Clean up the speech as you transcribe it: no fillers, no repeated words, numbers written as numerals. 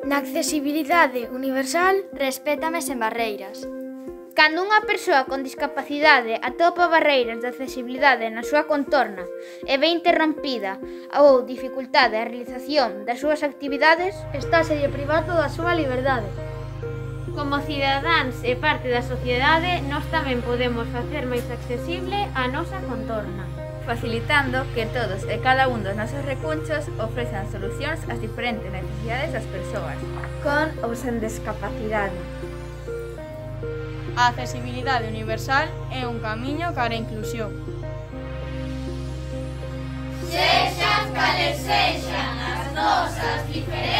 Na accesibilidade universal, respétame sen barreiras. Cando unha persoa con discapacidade atopa barreiras de accesibilidade na súa contorna e ve interrompida ou dificultade a realización das súas actividades, Estáselle privando da súa liberdade. Como cidadáns e parte da sociedade, nós tamén podemos facer máis accesible a nosa contorna, facilitando que todos e cada un dos nosos recunchos ofrezan solucións ás diferentes necesidades das persoas, con ou sen discapacidade. A accesibilidade universal é un camiño cara a inclusión. Sexan cales sexan as nosas diferencias,